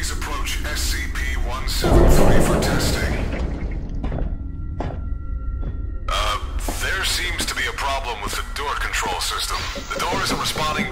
Please approach SCP-173 for testing. There seems to be a problem with the door control system. The door isn't responding